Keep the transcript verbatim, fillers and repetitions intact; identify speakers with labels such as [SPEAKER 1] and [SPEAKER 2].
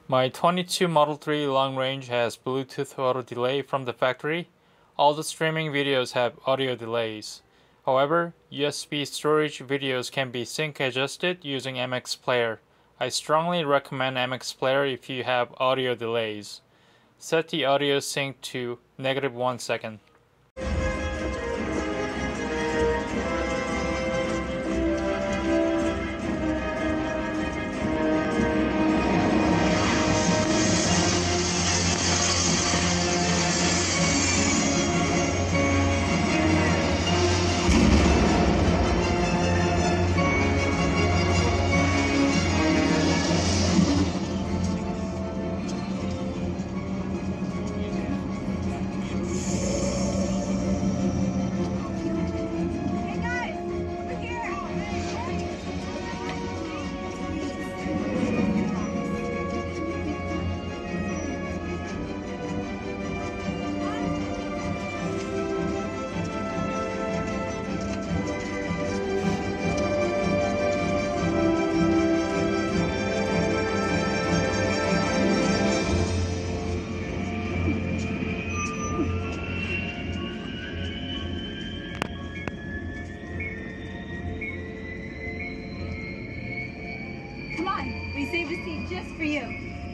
[SPEAKER 1] My twenty-two Model three long range has Bluetooth auto delay from the factory. All the streaming videos have audio delays. However, U S B storage videos can be sync adjusted using M X Player. I strongly recommend M X Player if you have audio delays. Set the audio sync to negative one second.
[SPEAKER 2] Come on, we saved a seat just for you.